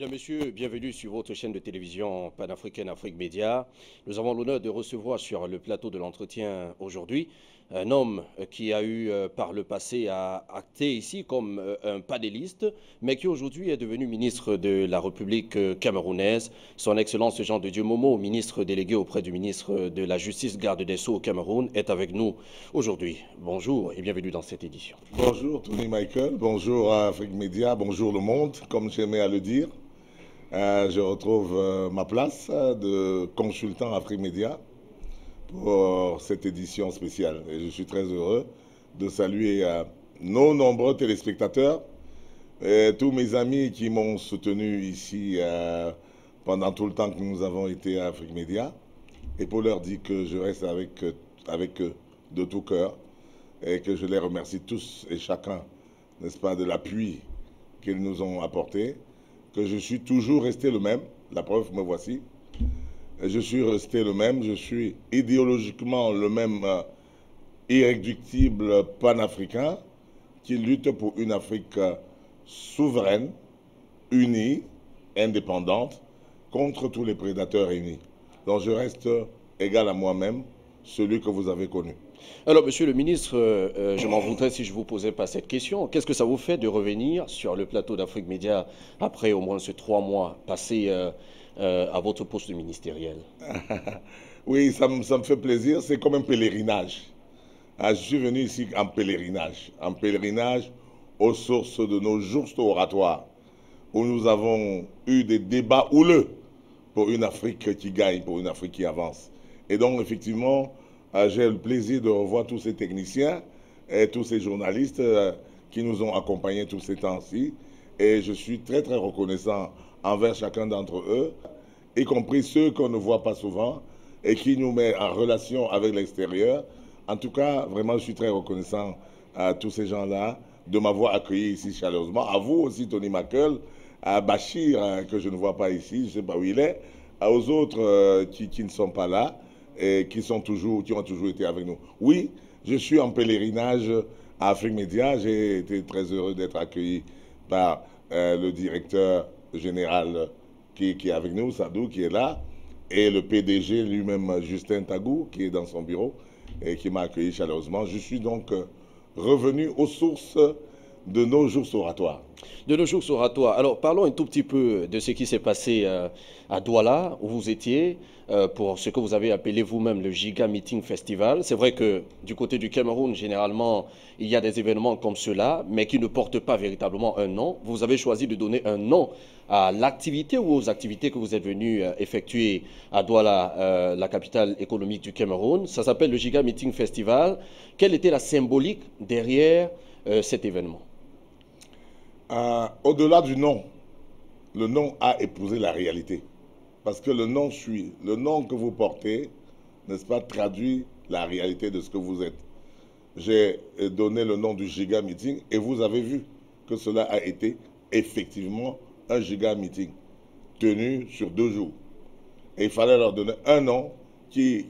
Mesdames, Messieurs, bienvenue sur votre chaîne de télévision panafricaine Afrique Média. Nous avons l'honneur de recevoir sur le plateau de l'entretien aujourd'hui un homme qui a eu par le passé à acter ici comme un panéliste, mais qui aujourd'hui est devenu ministre de la République camerounaise. Son Excellence Jean de Dieu Momo, ministre délégué auprès du ministre de la Justice, garde des Sceaux au Cameroun, est avec nous aujourd'hui. Bonjour et bienvenue dans cette édition. Bonjour Tony Michael, bonjour à Afrique Média, bonjour le monde, comme j'aimais à le dire. Je retrouve ma place de consultant Afrique Média pour cette édition spéciale. Et je suis très heureux de saluer nos nombreux téléspectateurs et tous mes amis qui m'ont soutenu ici pendant tout le temps que nous avons été à Afrique Média. Et pour leur dire que je reste avec eux de tout cœur et que je les remercie tous et chacun, n'est-ce pas, de l'appui qu'ils nous ont apporté, que je suis toujours resté le même, la preuve, me voici. Je suis resté le même, je suis idéologiquement le même irréductible panafricain qui lutte pour une Afrique souveraine, unie, indépendante, contre tous les prédateurs réunis. Donc je reste égal à moi-même, celui que vous avez connu. Alors, monsieur le ministre, je m'en voudrais si je ne vous posais pas cette question. Qu'est-ce que ça vous fait de revenir sur le plateau d'Afrique Média après au moins ces 3 mois passés à votre poste ministériel? Oui, ça me fait plaisir. C'est comme un pèlerinage. Je suis venu ici en pèlerinage aux sources de nos justes oratoires, où nous avons eu des débats houleux pour une Afrique qui gagne, pour une Afrique qui avance. Et donc, effectivement, j'ai le plaisir de revoir tous ces techniciens et tous ces journalistes qui nous ont accompagnés tous ces temps-ci. Et je suis très, très reconnaissant envers chacun d'entre eux, y compris ceux qu'on ne voit pas souvent et qui nous mettent en relation avec l'extérieur. En tout cas, vraiment, je suis très reconnaissant à tous ces gens-là de m'avoir accueilli ici chaleureusement. À vous aussi, Tony Michael, à Bachir, que je ne vois pas ici, je ne sais pas où il est, aux autres qui ne sont pas là et qui ont toujours été avec nous. Oui, je suis en pèlerinage à Afrique Média. J'ai été très heureux d'être accueilli par le directeur général qui est avec nous, Sadou, qui est là, et le PDG lui-même, Justin Tagou, qui est dans son bureau et qui m'a accueilli chaleureusement. Je suis donc revenu aux sources de nos jours oratoires. De nos jours oratoires. Alors, parlons un tout petit peu de ce qui s'est passé à Douala, où vous étiez, pour ce que vous avez appelé vous-même le Giga Meeting Festival. C'est vrai que du côté du Cameroun, généralement, il y a des événements comme ceux-là, mais qui ne portent pas véritablement un nom. Vous avez choisi de donner un nom à l'activité ou aux activités que vous êtes venu effectuer à Douala, la capitale économique du Cameroun. Ça s'appelle le Giga Meeting Festival. Quelle était la symbolique derrière cet événement? Au-delà du nom, le nom a épousé la réalité. Parce que le nom suit. Le nom que vous portez, n'est-ce pas, traduit la réalité de ce que vous êtes. J'ai donné le nom du Giga Meeting et vous avez vu que cela a été effectivement un Giga Meeting tenu sur 2 jours. Et il fallait leur donner un nom qui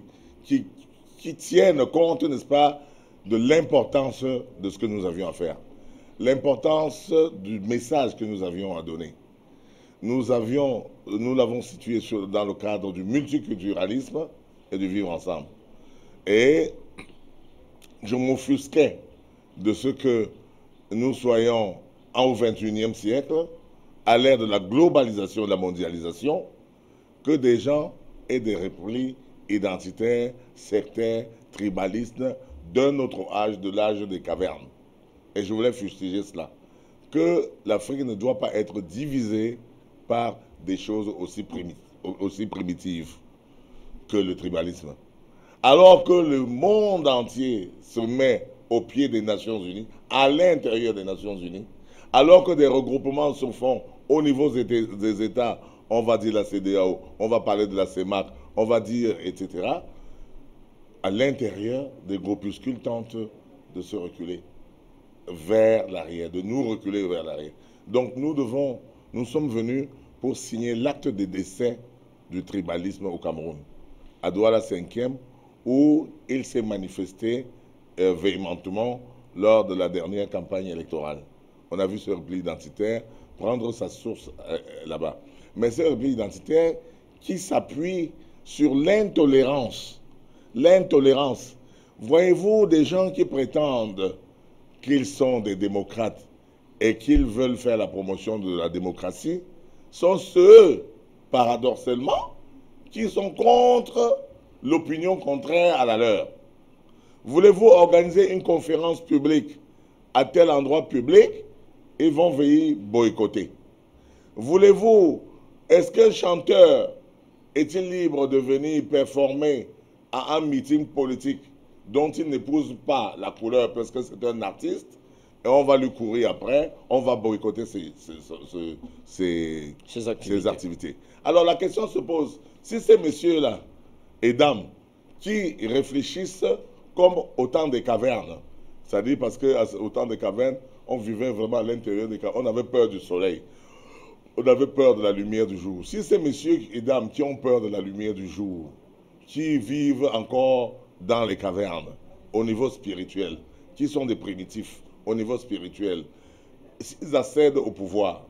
tienne compte, n'est-ce pas, de l'importance de ce que nous avions à faire. L'importance du message que nous avions à donner. Nous l'avons situé dans le cadre du multiculturalisme et du vivre ensemble. Et je m'offusquais de ce que nous soyons au XXIe siècle, à l'ère de la globalisation, de la mondialisation, que des gens aient des replis identitaires, sectaires, tribalistes, d'un autre âge, de l'âge des cavernes. Et je voulais fustiger cela, que l'Afrique ne doit pas être divisée par des choses aussi primitives que le tribalisme. Alors que le monde entier se met au pied des Nations Unies, à l'intérieur des Nations Unies, alors que des regroupements se font au niveau des États, on va dire la CEDEAO, on va parler de la CEMAC, on va dire, etc., à l'intérieur, des groupuscules tentent de se reculer vers l'arrière, de nous reculer vers l'arrière. Donc nous sommes venus pour signer l'acte de décès du tribalisme au Cameroun, à Douala 5e, où il s'est manifesté véhémentement lors de la dernière campagne électorale. On a vu ce repli identitaire, prendre sa source là-bas. Mais c'est une république identitaire qui s'appuie sur l'intolérance. L'intolérance. Voyez-vous des gens qui prétendent qu'ils sont des démocrates et qu'ils veulent faire la promotion de la démocratie, sont ceux, paradoxalement, qui sont contre l'opinion contraire à la leur. Voulez-vous organiser une conférence publique à tel endroit public? Ils vont venir boycotter. Voulez-vous, est-ce qu'un chanteur est-il libre de venir performer à un meeting politique dont il n'épouse pas la couleur parce que c'est un artiste, et on va lui courir après, on va boycotter ses activités. Alors la question se pose, si ces messieurs-là et dames qui réfléchissent comme au temps des cavernes, c'est-à-dire parce qu'au temps des cavernes, on vivait vraiment à l'intérieur des cavernes, on avait peur du soleil, on avait peur de la lumière du jour. Si ces messieurs et dames qui ont peur de la lumière du jour, qui vivent encore dans les cavernes, au niveau spirituel, qui sont des primitifs, au niveau spirituel, s'ils accèdent au pouvoir,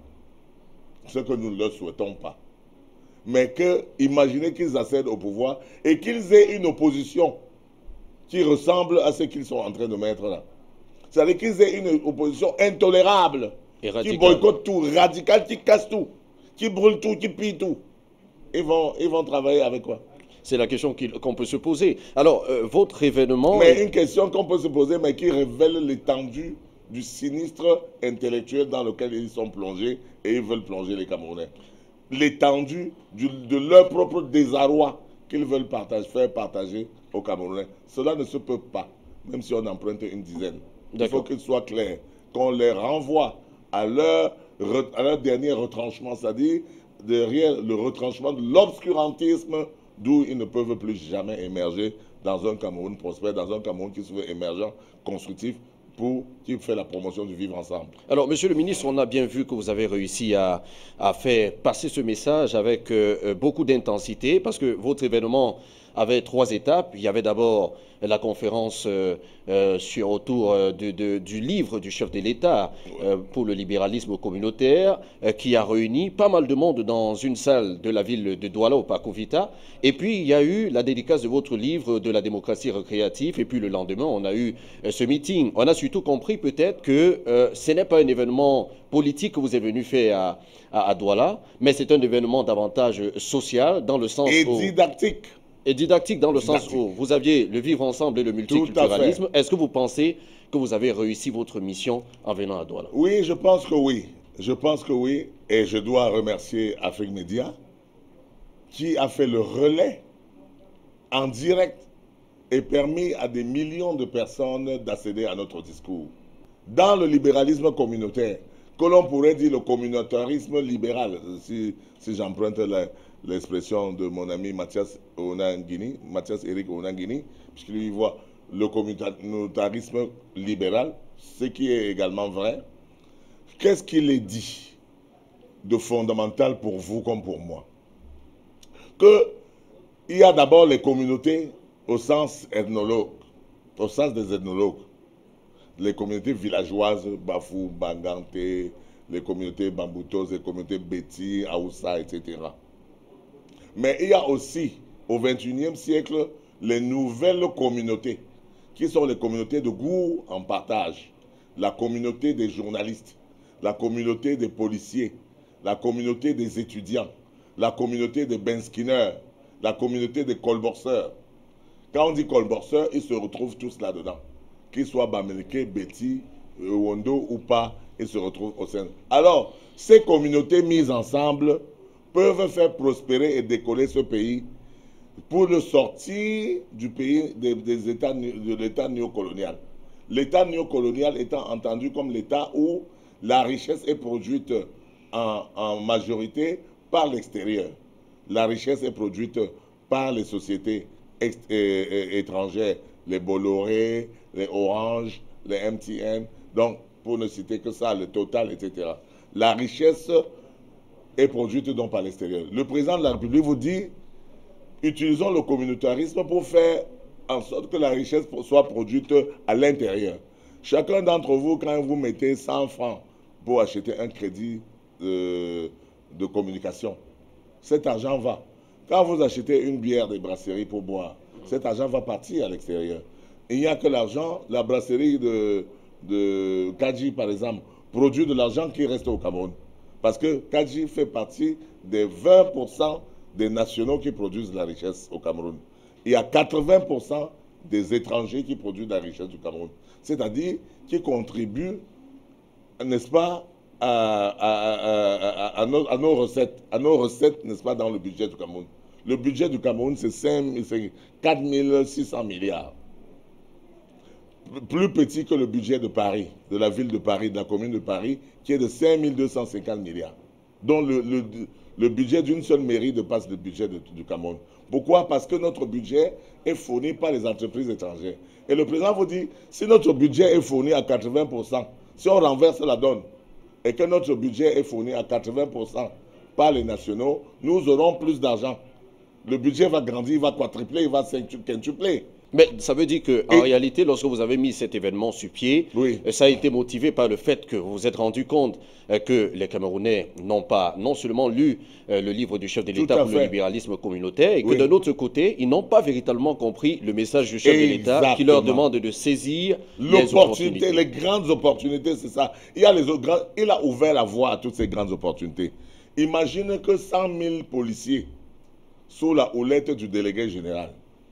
ce que nous ne leur souhaitons pas, mais imaginez qu'ils accèdent au pouvoir et qu'ils aient une opposition qui ressemble à ce qu'ils sont en train de mettre là. C'est-à-dire qu'ils aient une opposition intolérable, qui boycotte tout, radicale, qui casse tout, qui brûle tout, qui pille tout. Ils vont travailler avec quoi? C'est la question qu'on peut se poser. Alors, votre événement... Mais une question qu'on peut se poser, mais qui révèle l'étendue du sinistre intellectuel dans lequel ils sont plongés et ils veulent plonger les Camerounais. L'étendue de leur propre désarroi qu'ils veulent faire partager aux Camerounais. Cela ne se peut pas, même si on emprunte une dizaine. Il faut qu'il soit clair, qu'on les renvoie à leur dernier retranchement, c'est-à-dire derrière le retranchement de l'obscurantisme d'où ils ne peuvent plus jamais émerger dans un Cameroun prospère, dans un Cameroun qui se veut émergent, constructif, qui fait la promotion du vivre ensemble. Alors, monsieur le ministre, on a bien vu que vous avez réussi à faire passer ce message avec beaucoup d'intensité, parce que votre événement avait 3 étapes. Il y avait d'abord la conférence autour du livre du chef de l'État pour le libéralisme communautaire, qui a réuni pas mal de monde dans une salle de la ville de Douala, au Parc Vita. Et puis, il y a eu la dédicace de votre livre de la démocratie récréative. Et puis, le lendemain, on a eu ce meeting. On a surtout compris peut-être que ce n'est pas un événement politique que vous êtes venu faire à Douala, mais c'est un événement davantage social, dans le sens où... didactique. Et didactique dans le sens où vous aviez le vivre ensemble et le multiculturalisme. Est-ce que vous pensez que vous avez réussi votre mission en venant à Douala? Oui, je pense que oui. Je pense que oui. Et je dois remercier Afrique Média qui a fait le relais en direct et permis à des millions de personnes d'accéder à notre discours. Dans le libéralisme communautaire, que l'on pourrait dire le communautarisme libéral, si j'emprunte l'expression de mon ami Mathias Eric Onangini, puisqu'il voit le communautarisme libéral, ce qui est également vrai. Qu'est-ce qu'il est dit de fondamental pour vous comme pour moi? Qu'il y a d'abord les communautés au sens ethnologue, au sens des ethnologues. Les communautés villageoises, Bafou, Bangante, les communautés Bamboutos, les communautés Beti, Aoussa, etc. Mais il y a aussi, au XXIe siècle, les nouvelles communautés, qui sont les communautés de goût en partage. La communauté des journalistes, la communauté des policiers, la communauté des étudiants, la communauté des benskinners, la communauté des colborseurs. Quand on dit colborseurs, ils se retrouvent tous là-dedans. Qu'ils soient Bamileke, Beti, Wondo ou pas, ils se retrouvent au sein. Alors, ces communautés mises ensemble peuvent faire prospérer et décoller ce pays pour le sortir du pays des États, de l'État néocolonial. L'État néocolonial étant entendu comme l'État où la richesse est produite en majorité par l'extérieur. La richesse est produite par les sociétés étrangères, les Bolloré, les Orange, les MTN, donc pour ne citer que ça, le Total, etc. La richesse est produite donc par l'extérieur. Le président de la République vous dit, utilisons le communautarisme pour faire en sorte que la richesse soit produite à l'intérieur. Chacun d'entre vous, quand vous mettez 100 francs pour acheter un crédit de communication. Cet argent va. Quand vous achetez une bière des brasseries pour boire, cet argent va partir à l'extérieur. Il n'y a que l'argent, la brasserie de Kadji, par exemple, produit de l'argent qui reste au Cameroun. Parce que Kadji fait partie des 20% des nationaux qui produisent de la richesse au Cameroun. Il y a 80% des étrangers qui produisent de la richesse du Cameroun. C'est-à-dire qui contribuent, n'est-ce pas, à nos recettes, n'est-ce pas, dans le budget du Cameroun. Le budget du Cameroun, c'est 4 600 milliards. Plus petit que le budget de Paris, de la ville de Paris, de la commune de Paris, qui est de 5 250 milliards. Donc le budget d'une seule mairie dépasse le budget du Cameroun. Pourquoi? Parce que notre budget est fourni par les entreprises étrangères. Et le président vous dit, si notre budget est fourni à 80%, si on renverse la donne, et que notre budget est fourni à 80% par les nationaux, nous aurons plus d'argent. Le budget va grandir, il va quadrupler, il va quintupler. Mais ça veut dire qu'en réalité, lorsque vous avez mis cet événement sur pied, oui, ça a été motivé par le fait que vous vous êtes rendu compte que les Camerounais n'ont pas non seulement lu le livre du chef de l'État pour le libéralisme communautaire, et que de l'autre côté, ils n'ont pas véritablement compris le message du chef de l'État qui leur demande de saisir les opportunités. Les grandes opportunités, c'est ça. Il a ouvert la voie à toutes ces grandes opportunités. Imagine que 100 000 policiers, sous la houlette du délégué général,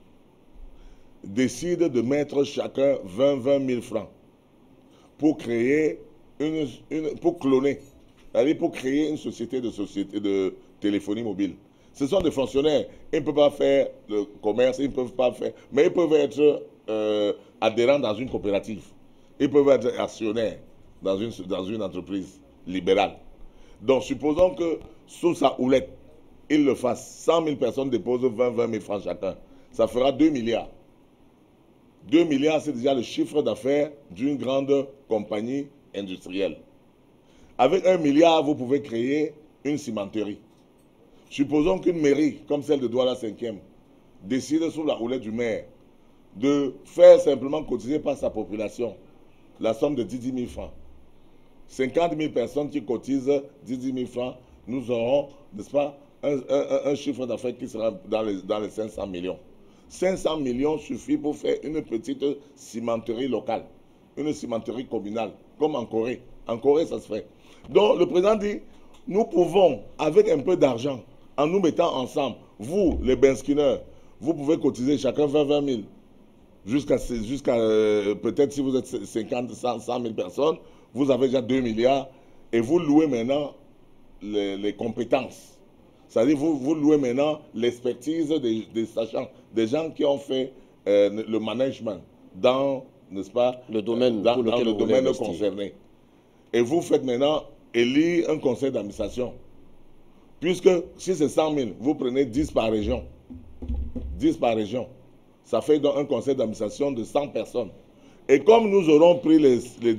décide de mettre chacun 20 000 francs pour créer pour cloner, c'est-à-dire pour créer une société de téléphonie mobile. Ce sont des fonctionnaires, ils ne peuvent pas faire le commerce, ils ne peuvent pas faire, mais ils peuvent être adhérents dans une coopérative, ils peuvent être actionnaires dans une entreprise libérale. Donc supposons que sous sa houlette, il le fasse, 100 000 personnes déposent 20 000 francs chacun, ça fera 2 milliards. 2 milliards, c'est déjà le chiffre d'affaires d'une grande compagnie industrielle. Avec 1 milliard, vous pouvez créer une cimenterie. Supposons qu'une mairie, comme celle de Douala 5e, décide sous la houlette du maire de faire simplement cotiser par sa population la somme de 10 000 francs. 50 000 personnes qui cotisent 10 000 francs, nous aurons, n'est-ce pas, un chiffre d'affaires qui sera dans les 500 millions. 500 millions suffit pour faire une petite cimenterie locale, une cimenterie communale, comme en Corée. En Corée, ça se fait. Donc, le président dit, nous pouvons, avec un peu d'argent, en nous mettant ensemble, vous, les benskinners, vous pouvez cotiser chacun 20 000. Jusqu'à peut-être si vous êtes 50, 100 000 personnes, vous avez déjà 2 milliards et vous louez maintenant les compétences. C'est-à-dire vous louez maintenant l'expertise des sachants, des gens qui ont fait le management dans, n'est-ce pas, le domaine, dans le domaine concerné. Et vous faites maintenant élire un conseil d'administration. Puisque si c'est 100 000, vous prenez 10 par région. 10 par région. Ça fait donc un conseil d'administration de 100 personnes. Et comme nous aurons pris les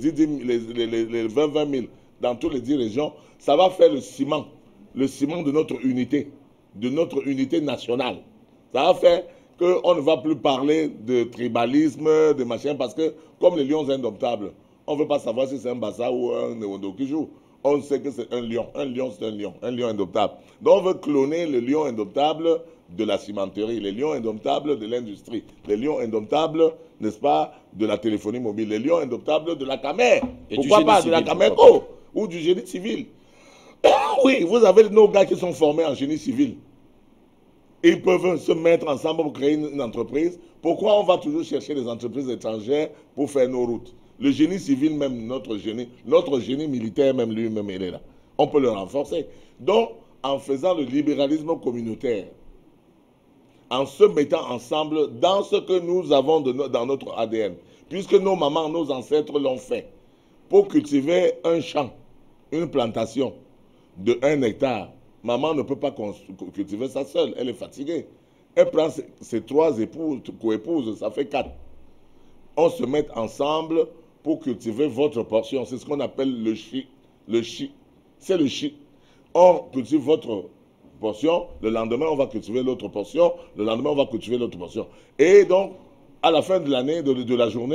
20 000 dans toutes les 10 régions, ça va faire le ciment de notre unité nationale. Ça va faire qu'on ne va plus parler de tribalisme, de machin, parce que comme les lions indomptables, on ne veut pas savoir si c'est un Bassa ou un Newondo qui joue. On sait que c'est un lion. Un lion, c'est un lion indomptable. Donc on veut cloner le lion indomptable de la cimenterie, les lions indomptables de l'industrie, les lions indomptables, n'est-ce pas, de la téléphonie mobile, les lions indomptables de la CAMER. Pourquoi pas de la CAMERCO ou du génie civil? Oui, vous avez nos gars qui sont formés en génie civil. Ils peuvent se mettre ensemble pour créer une entreprise. Pourquoi on va toujours chercher des entreprises étrangères pour faire nos routes? Le génie civil, même notre génie militaire, même lui-même, il est là. On peut le renforcer. Donc, en faisant le libéralisme communautaire, en se mettant ensemble dans ce que nous avons dans notre ADN, puisque nos mamans, nos ancêtres l'ont fait, pour cultiver un champ, une plantation de 1 hectare, maman ne peut pas cultiver ça seule, elle est fatiguée. Elle prend ses 3 co-épouses, ça fait 4. On se met ensemble pour cultiver votre portion. C'est ce qu'on appelle le chi. Le chi, c'est le chi. On cultive votre portion, le lendemain on va cultiver l'autre portion, le lendemain on va cultiver l'autre portion. Et donc, à la fin de l'année, de la journée,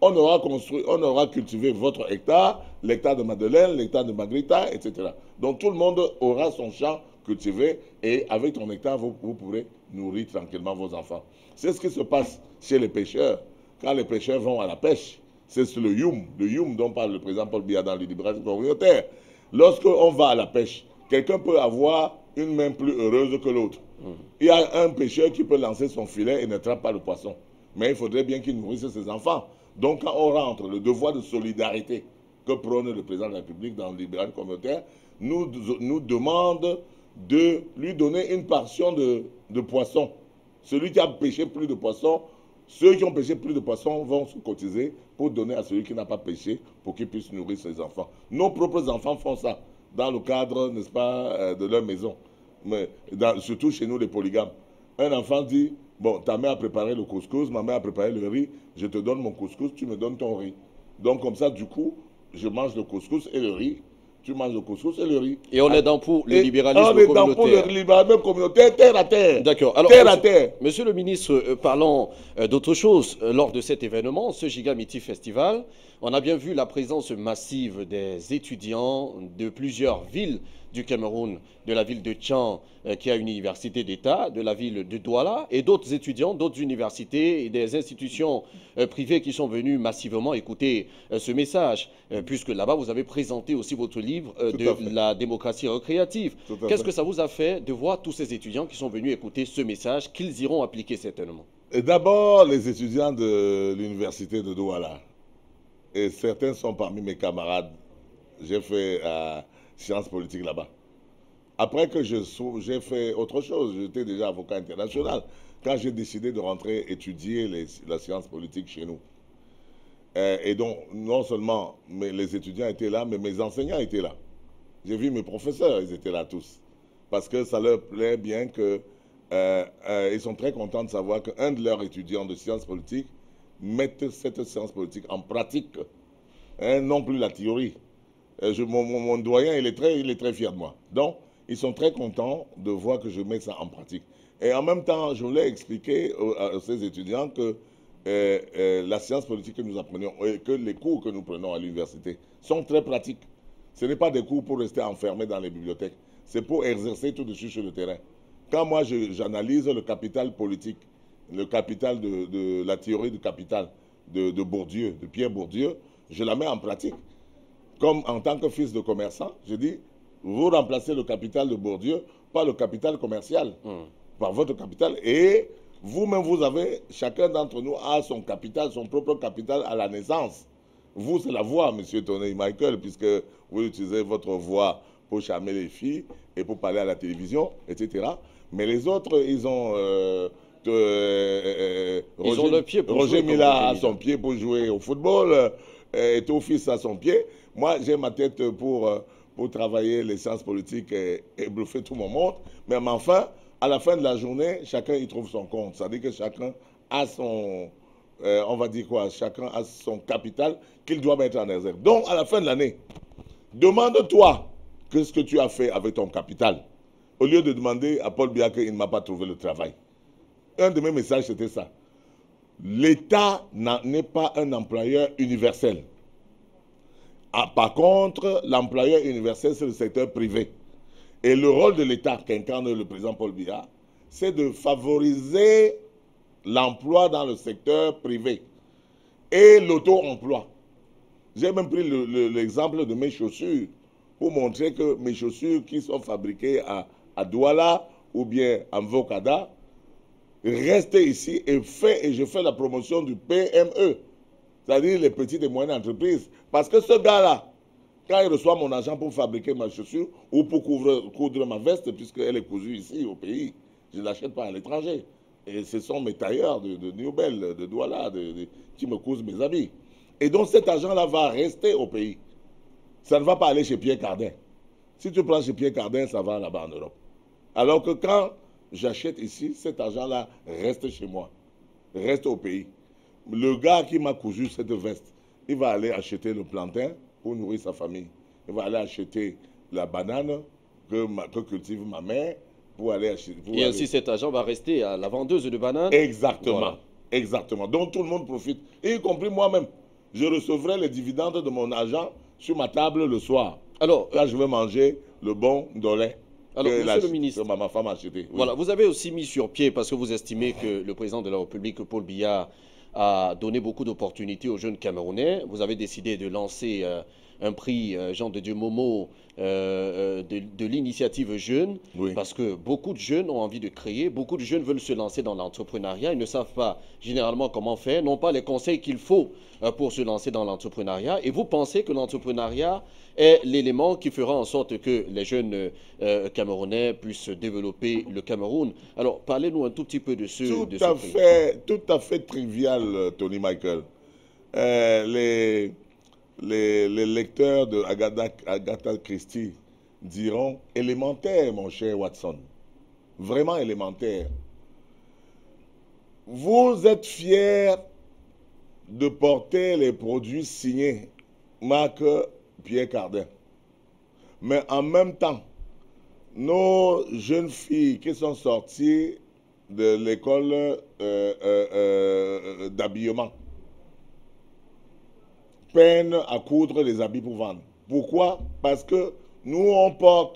on aura construit, on aura cultivé votre hectare, l'hectare de Madeleine, l'hectare de Magrita, etc. Donc tout le monde aura son champ cultivé et avec ton hectare, vous pourrez nourrir tranquillement vos enfants. C'est ce qui se passe chez les pêcheurs. Quand les pêcheurs vont à la pêche, c'est le Youm dont parle le président Paul Biya dans le libéralisme communautaire. Lorsqu'on va à la pêche, quelqu'un peut avoir une main plus heureuse que l'autre. Il y a un pêcheur qui peut lancer son filet et n'attrape pas le poisson. Mais il faudrait bien qu'il nourrisse ses enfants. Donc quand on rentre, le devoir de solidarité que prône le président de la République dans le libéralisme communautaire nous demande de lui donner une portion de poisson. Celui qui a pêché plus de poissons, ceux qui ont pêché plus de poissons vont se cotiser pour donner à celui qui n'a pas pêché pour qu'il puisse nourrir ses enfants. Nos propres enfants font ça dans le cadre, n'est-ce pas, de leur maison. Mais surtout chez nous, les polygames. Un enfant dit, bon, ta mère a préparé le couscous, ma mère a préparé le riz, je te donne mon couscous, tu me donnes ton riz. Donc comme ça, du coup, je mange le couscous et le riz, tu manges le couscous et le riz. Et on est dans pour le libéralisme communautaire. On est dans pour le libéralisme communautaire, terre à terre. D'accord. Alors, terre à terre. Monsieur le ministre, parlons d'autre chose. Lors de cet événement, ce Giga Meeting Festival, on a bien vu la présence massive des étudiants de plusieurs villes du Cameroun, de la ville de Tchang, qui a une université d'État, de la ville de Douala, et d'autres étudiants, d'autres universités et des institutions privées qui sont venus massivement écouter ce message, puisque là-bas, vous avez présenté aussi votre livre de la démocratie recréative. Qu'est-ce que ça vous a fait de voir tous ces étudiants qui sont venus écouter ce message, qu'ils iront appliquer certainement? D'abord, les étudiants de l'université de Douala, et certains sont parmi mes camarades. J'ai fait sciences politiques là-bas. Après que j'ai fait autre chose, j'étais déjà avocat international, quand j'ai décidé de rentrer étudier la science politique chez nous. Et donc, non seulement les étudiants étaient là, mais mes enseignants étaient là. J'ai vu mes professeurs, ils étaient là tous. Parce que ça leur plaît bien que... ils sont très contents de savoir qu'un de leurs étudiants de sciences politiques mette cette science politique en pratique, non plus la théorie. Mon doyen, il est très fier de moi. Donc, ils sont très contents de voir que je mets ça en pratique. Et en même temps, je voulais expliquer à ces étudiants que la science politique que nous apprenons et que les cours que nous prenons à l'université sont très pratiques. Ce n'est pas des cours pour rester enfermés dans les bibliothèques. C'est pour exercer tout de suite sur le terrain. Quand moi, j'analyse le capital politique, le capital de la théorie du capital de Bourdieu, de Pierre Bourdieu, je la mets en pratique. Comme en tant que fils de commerçant, je dis, vous remplacez le capital de Bourdieu par le capital commercial, par votre capital. Et vous-même, vous avez, chacun d'entre nous a son capital, son propre capital à la naissance. Vous, c'est la voix, monsieur Tony Michael, puisque vous utilisez votre voix pour charmer les filles et pour parler à la télévision, etc. Mais les autres, ils ont... Roger Mila a son pied pour jouer au football, et Tofis a son pied. Moi, j'ai ma tête pour travailler les sciences politiques et bluffer tout mon monde. Mais enfin, à la fin de la journée, chacun y trouve son compte. C'est-à-dire que chacun a son... on va dire quoi? Chacun a son capital qu'il doit mettre en réserve. Donc, à la fin de l'année, demande-toi qu'est-ce que tu as fait avec ton capital. Au lieu de demander à Paul Biya qu'il ne m'a pas trouvé le travail. Un de mes messages, c'était ça. L'État n'est pas un employeur universel. Par contre, l'employeur universel, c'est le secteur privé. Et le rôle de l'État qu'incarne le président Paul Biya, c'est de favoriser l'emploi dans le secteur privé et l'auto-emploi. J'ai même pris l'exemple de mes chaussures pour montrer que mes chaussures qui sont fabriquées à Douala ou bien à Mvokada restent ici et je fais la promotion du PME, c'est-à-dire les petites et moyennes entreprises. Parce que ce gars-là, quand il reçoit mon argent pour fabriquer ma chaussure ou pour coudre ma veste, puisqu'elle est cousue ici au pays, je ne l'achète pas à l'étranger. Et ce sont mes tailleurs de Newbel, de Douala, qui me cousent mes habits. Et donc cet argent-là va rester au pays. Ça ne va pas aller chez Pierre Cardin. Si tu prends chez Pierre Cardin, ça va là-bas en Europe. Alors que quand j'achète ici, cet argent-là reste chez moi, reste au pays. Le gars qui m'a cousu cette veste, il va aller acheter le plantain pour nourrir sa famille. Il va aller acheter la banane que cultive ma mère pour aller acheter. Et ainsi cet argent va rester à la vendeuse de bananes. Exactement. Voilà. Exactement. Donc tout le monde profite, y compris moi-même. je recevrai les dividendes de mon argent sur ma table le soir. Alors, là, je vais manger le bon dollar. Alors, monsieur le ministre, ma femme a acheté. Oui. Voilà, vous avez aussi mis sur pied, parce que vous estimez que le président de la République, Paul Biya, a donné beaucoup d'opportunités aux jeunes Camerounais. Vous avez décidé de lancer un prix Jean de Dieu Momo de l'initiative jeune, oui. Parce que beaucoup de jeunes ont envie de créer, beaucoup de jeunes veulent se lancer dans l'entrepreneuriat, ils ne savent pas généralement comment faire, n'ont pas les conseils qu'il faut pour se lancer dans l'entrepreneuriat. Et vous pensez que l'entrepreneuriat est l'élément qui fera en sorte que les jeunes Camerounais puissent développer le Cameroun. Alors, parlez-nous un tout petit peu de ce prix. Tout à fait trivial, Tony Michael. Les lecteurs de Agatha Christie diront élémentaire, mon cher Watson. Vraiment élémentaire. Vous êtes fiers de porter les produits signés marque Pierre Cardin. Mais en même temps, nos jeunes filles qui sont sorties de l'école d'habillement peinent à coudre les habits pour vendre. Pourquoi? Parce que nous, on porte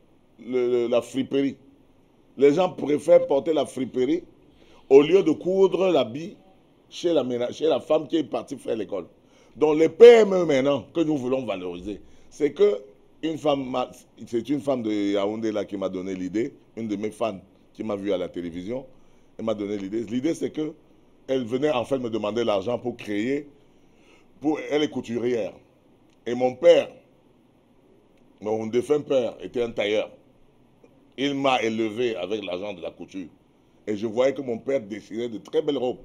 la friperie. Les gens préfèrent porter la friperie au lieu de coudre l'habit chez la femme qui est partie faire l'école. Donc les PME maintenant que nous voulons valoriser, c'est que c'est une femme de Yaoundé là qui m'a donné l'idée, une de mes fans qui m'a vu à la télévision, elle m'a donné l'idée. L'idée c'est que elle venait en fait me demander l'argent pour créer, elle est couturière. Et mon père, mon défunt père, était un tailleur. Il m'a élevé avec l'argent de la couture. Et je voyais que mon père dessinait de très belles robes.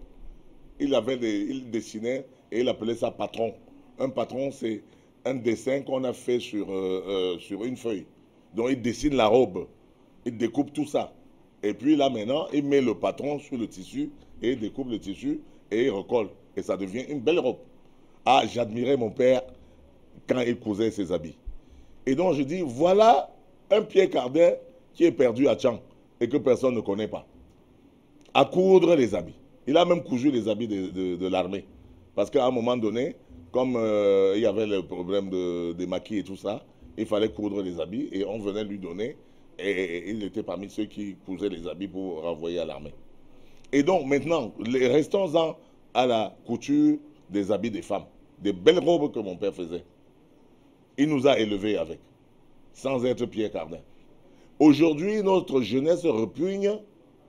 Il dessinait et il appelait ça patron. Un patron, c'est un dessin qu'on a fait sur une feuille. Donc il dessine la robe, il découpe tout ça. Et puis là maintenant, il met le patron sur le tissu et il découpe le tissu et il recolle. Et ça devient une belle robe. Ah, j'admirais mon père quand il cousait ses habits. Et donc je dis, voilà un Pierre Cardin qui est perdu à Tchang et que personne ne connaît pas. À coudre les habits. Il a même cousu les habits de l'armée. Parce qu'à un moment donné, comme il y avait le problème des maquis et tout ça, il fallait coudre les habits et on venait lui donner. Et il était parmi ceux qui cousaient les habits pour renvoyer à l'armée. Et donc maintenant, restons-en à la couture des habits des femmes. Des belles robes que mon père faisait. Il nous a élevés avec, sans être Pierre Cardin. Aujourd'hui, notre jeunesse repugne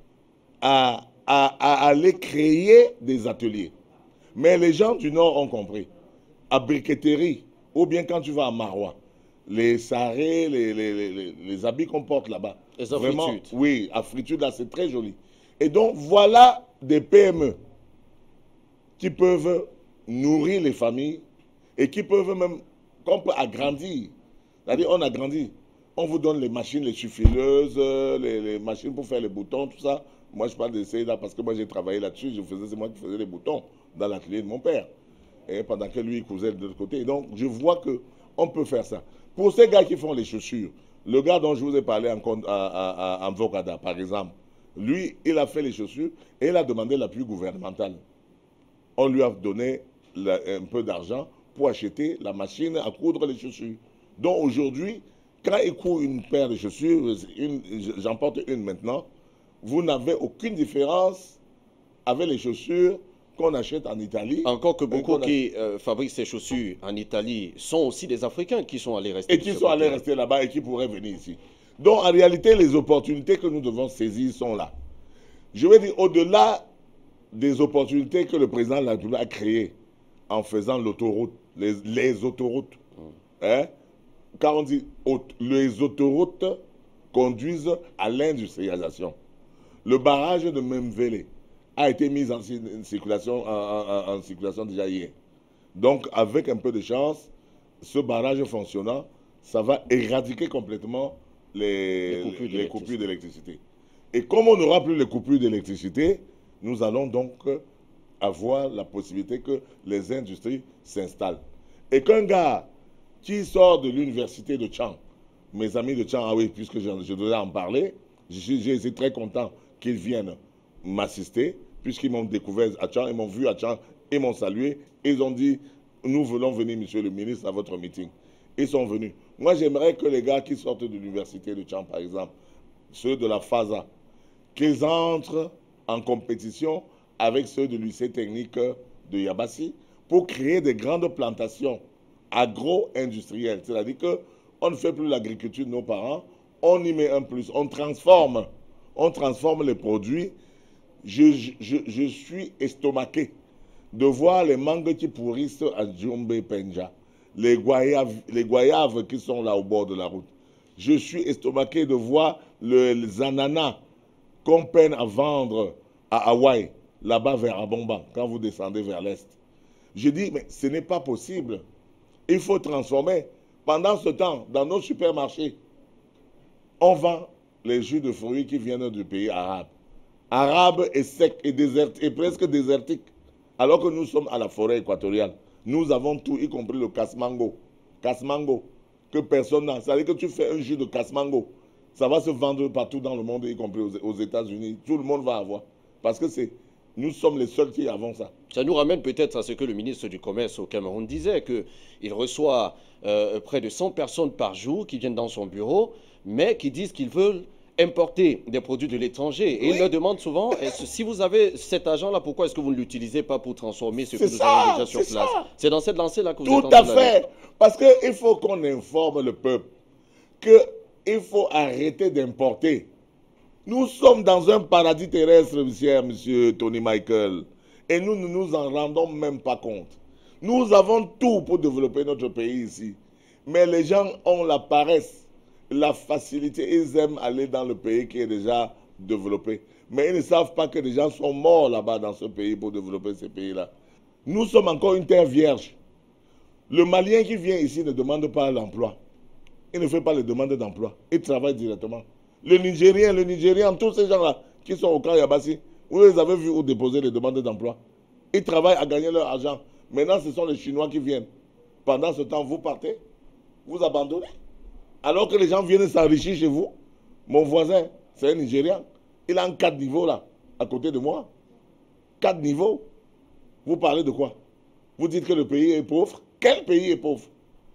à aller créer des ateliers. Mais les gens du Nord ont compris. À briqueterie, ou bien quand tu vas à Marois, les sarrés, les habits qu'on porte là-bas. Les afritudes. Oui, afritudes, là, c'est très joli. Et donc, voilà des PME qui peuvent nourrir les familles et qui peuvent même, qu'on peut agrandir. C'est-à-dire, on agrandit. On vous donne les machines, les suffileuses, les machines pour faire les boutons, tout ça. Moi, je parle de ça parce que moi, j'ai travaillé là-dessus. C'est moi qui faisais les boutons dans l'atelier de mon père. Et pendant que lui, il cousait de l'autre côté. Et donc, je vois qu'on peut faire ça. Pour ces gars qui font les chaussures, le gars dont je vous ai parlé en Vocada, par exemple, lui, il a fait les chaussures et il a demandé l'appui gouvernemental. On lui a donné un peu d'argent pour acheter la machine à coudre les chaussures. Donc, aujourd'hui, quand il coud une paire de chaussures, j'en porte une maintenant, vous n'avez aucune différence avec les chaussures qu'on achète en Italie. Encore que beaucoup qui fabriquent ces chaussures en Italie sont aussi des Africains qui sont allés rester et qui sont allés rester là-bas et qui pourraient venir ici. Donc en réalité, les opportunités que nous devons saisir sont là. Je veux dire, au-delà des opportunités que le président de la République a créées en faisant l'autoroute, les autoroutes, hein, quand on dit les autoroutes conduisent à l'industrialisation. Le barrage de Memvele a été mis en circulation déjà hier. Donc, avec un peu de chance, ce barrage fonctionnant, ça va éradiquer complètement les coupures d'électricité. Et comme on n'aura plus les coupures d'électricité, nous allons donc avoir la possibilité que les industries s'installent. Et qu'un gars qui sort de l'université de Tchang, mes amis de Tchang, ah oui, puisque je devais en parler, j'ai été très content qu'ils viennent m'assister, puisqu'ils m'ont découvert à Tchang, ils m'ont vu à Tchang, ils m'ont salué, ils ont dit nous voulons venir, monsieur le ministre, à votre meeting. Ils sont venus. Moi, j'aimerais que les gars qui sortent de l'université de Tcham, par exemple, ceux de la FASA, qu'ils entrent en compétition avec ceux du lycée technique de Yabassi pour créer des grandes plantations agro-industrielles. C'est-à-dire qu'on ne fait plus l'agriculture de nos parents, on y met un plus, on transforme les produits. Je suis estomaqué de voir les mangues qui pourrissent à Djombe Penja, les goyaves qui sont là au bord de la route. Je suis estomaqué de voir les ananas qu'on peine à vendre à Hawaï, là-bas vers Abomba, quand vous descendez vers l'est. Je dis, mais ce n'est pas possible. Il faut transformer. Pendant ce temps, dans nos supermarchés, on vend les jus de fruits qui viennent du pays arabe. Arabe et sec et désertique, et presque désertique. Alors que nous sommes à la forêt équatoriale. Nous avons tout, y compris le casse-mango. Casse-mango, que personne n'a. C'est-à-dire que tu fais un jus de casse-mango. Ça va se vendre partout dans le monde, y compris aux États-Unis. Tout le monde va avoir. Parce que nous sommes les seuls qui avons ça. Ça nous ramène peut-être à ce que le ministre du Commerce au Cameroun disait, qu'il reçoit près de 100 personnes par jour qui viennent dans son bureau, mais qui disent qu'ils veulent importer des produits de l'étranger. Et il leur demande souvent, si vous avez cet argent-là, pourquoi est-ce que vous ne l'utilisez pas pour transformer ce que nous avons déjà sur place? C'est dans cette lancée-là que vous êtes en train d'aller. Tout à fait. Parce qu'il faut qu'on informe le peuple qu'il faut arrêter d'importer. Nous sommes dans un paradis terrestre, monsieur Tony Michael. Et nous ne nous en rendons même pas compte. Nous avons tout pour développer notre pays ici. Mais les gens ont la paresse, la facilité. Ils aiment aller dans le pays qui est déjà développé. Mais ils ne savent pas que des gens sont morts là-bas dans ce pays pour développer ces pays-là. Nous sommes encore une terre vierge. Le Malien qui vient ici ne demande pas l'emploi. Il ne fait pas les demandes d'emploi. Il travaille directement. Le Nigérien, tous ces gens-là qui sont au camp Yabassi, vous les avez vus où déposer les demandes d'emploi. Ils travaillent à gagner leur argent. Maintenant, ce sont les Chinois qui viennent. Pendant ce temps, vous partez, vous abandonnez. Alors que les gens viennent s'enrichir chez vous. Mon voisin, c'est un Nigérian. Il a 4 niveaux là, à côté de moi. 4 niveaux. Vous parlez de quoi? Vous dites que le pays est pauvre. Quel pays est pauvre?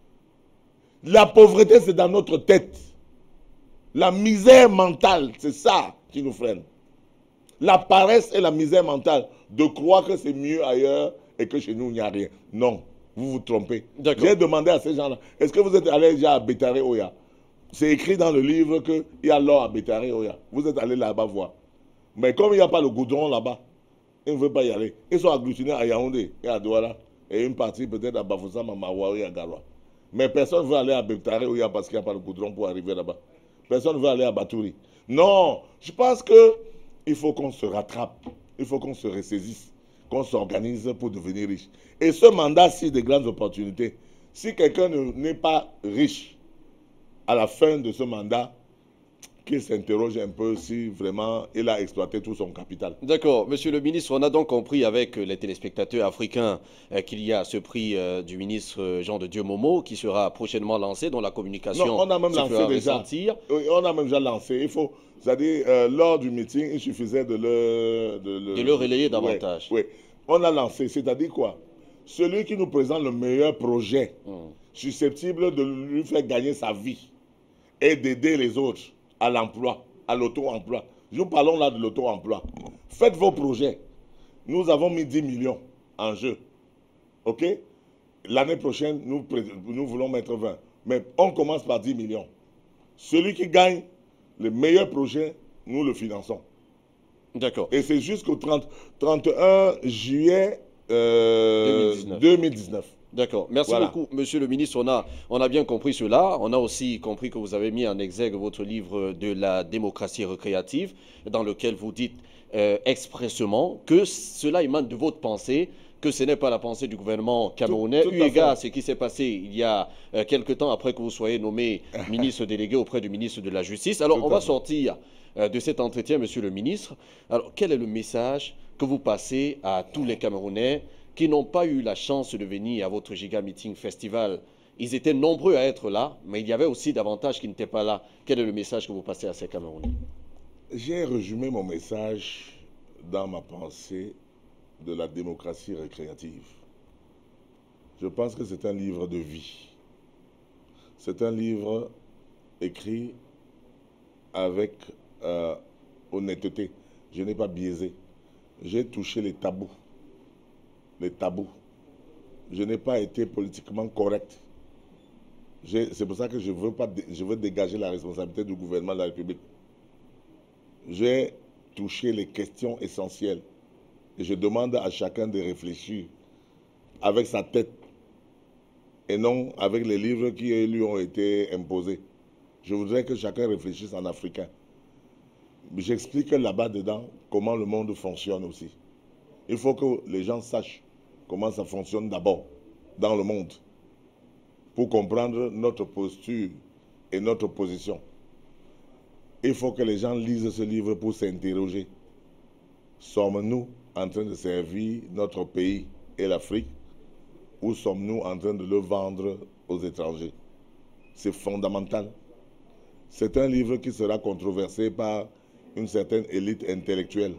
La pauvreté, c'est dans notre tête. La misère mentale, c'est ça qui nous freine. La paresse et la misère mentale de croire que c'est mieux ailleurs et que chez nous, il n'y a rien. Non, vous vous trompez. J'ai demandé à ces gens-là, est-ce que vous êtes allé déjà à Betare Oya? C'est écrit dans le livre qu'il y a l'or à Betare Oya. Vous êtes allé là-bas voir. Mais comme il n'y a pas le goudron là-bas, ils ne veulent pas y aller. Ils sont agglutinés à Yaoundé et à Douala. Et une partie peut-être à Bafoussam, à Maroua et à Garoua. Mais personne ne veut aller à Betare Oya parce qu'il n'y a pas le goudron pour arriver là-bas. Personne ne veut aller à Batouri. Non, je pense qu'il faut qu'on se rattrape. Il faut qu'on se ressaisisse, qu'on s'organise pour devenir riche. Et ce mandat-ci de grandes opportunités, si quelqu'un n'est pas riche à la fin de ce mandat, qu'il s'interroge un peu si vraiment il a exploité tout son capital. D'accord. Monsieur le ministre, on a donc compris avec les téléspectateurs africains qu'il y a ce prix du ministre Jean de Dieu Momo qui sera prochainement lancé, dont la communication on a même lancé déjà. Oui, on a même déjà lancé. C'est-à-dire, lors du meeting, il suffisait de le relayer davantage. Oui, on a lancé. C'est-à-dire quoi? Celui qui nous présente le meilleur projet susceptible de lui faire gagner sa vie et d'aider les autres à l'emploi, à l'auto-emploi. Nous parlons là de l'auto-emploi. Faites vos projets. Nous avons mis 10 millions en jeu. OK? L'année prochaine, nous voulons mettre 20. Mais on commence par 10 millions. Celui qui gagne le meilleur projet, nous le finançons. D'accord. Et c'est jusqu'au 31 juillet 2019. D'accord. Merci beaucoup, monsieur le ministre. On a bien compris cela. On a aussi compris que vous avez mis en exergue votre livre de la démocratie récréative, dans lequel vous dites expressément que cela émane de votre pensée, que ce n'est pas la pensée du gouvernement camerounais, eu égard à ce qui s'est passé il y a quelque temps après que vous soyez nommé ministre délégué auprès du ministre de la Justice. Alors, on va sortir de cet entretien, monsieur le ministre. Alors, quel est le message que vous passez à tous les Camerounais qui n'ont pas eu la chance de venir à votre Giga Meeting Festival? Ils étaient nombreux à être là, mais il y avait aussi davantage qui n'étaient pas là. Quel est le message que vous passez à ces Camerounais? J'ai résumé mon message dans ma pensée de la démocratie récréative. Je pense que c'est un livre de vie. C'est un livre écrit avec honnêteté. Je n'ai pas biaisé. J'ai touché les tabous. Les tabous. Je n'ai pas été politiquement correct. C'est pour ça que je veux dégager la responsabilité du gouvernement de la République. J'ai touché les questions essentielles. Et je demande à chacun de réfléchir avec sa tête et non avec les livres qui lui ont été imposés. Je voudrais que chacun réfléchisse en africain. J'explique là-bas dedans comment le monde fonctionne aussi. Il faut que les gens sachent comment ça fonctionne d'abord dans le monde pour comprendre notre posture et notre position. Il faut que les gens lisent ce livre pour s'interroger. Sommes-nous en train de servir notre pays et l'Afrique ou sommes-nous en train de le vendre aux étrangers? C'est fondamental. C'est un livre qui sera controversé par une certaine élite intellectuelle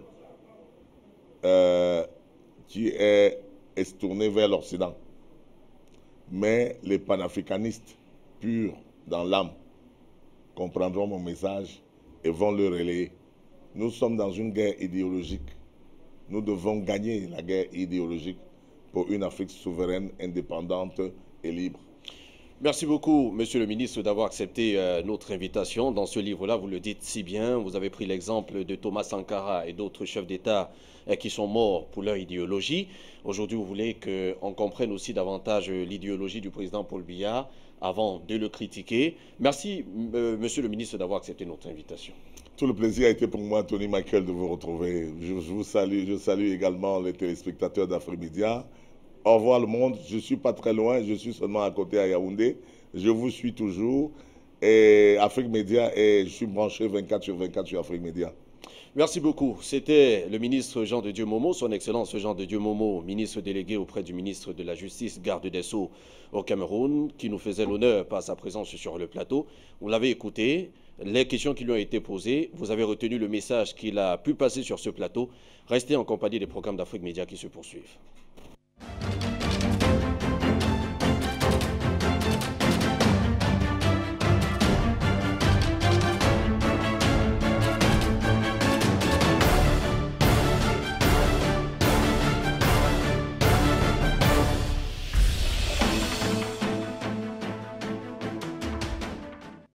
qui est tournée vers l'Occident. Mais les panafricanistes purs dans l'âme comprendront mon message et vont le relayer. Nous sommes dans une guerre idéologique. Nous devons gagner la guerre idéologique pour une Afrique souveraine, indépendante et libre. Merci beaucoup, Monsieur le ministre, d'avoir accepté notre invitation. Dans ce livre-là, vous le dites si bien, vous avez pris l'exemple de Thomas Sankara et d'autres chefs d'État qui sont morts pour leur idéologie. Aujourd'hui, vous voulez qu'on comprenne aussi davantage l'idéologie du président Paul Biya avant de le critiquer. Merci, Monsieur le ministre, d'avoir accepté notre invitation. Tout le plaisir a été pour moi, Tony Michael, de vous retrouver. Je vous salue. Je salue également les téléspectateurs d'Afrimédia. Au revoir le monde, je ne suis pas très loin, je suis seulement à côté à Yaoundé. Je vous suis toujours. Et Afrique Média, et je suis branché 24 sur 24 sur Afrique Média. Merci beaucoup. C'était le ministre Jean de Dieu Momo, son Excellence Jean de Dieu Momo, ministre délégué auprès du ministre de la Justice, garde des Sceaux au Cameroun, qui nous faisait l'honneur par sa présence sur le plateau. Vous l'avez écouté, les questions qui lui ont été posées, vous avez retenu le message qu'il a pu passer sur ce plateau. Restez en compagnie des programmes d'Afrique Média qui se poursuivent.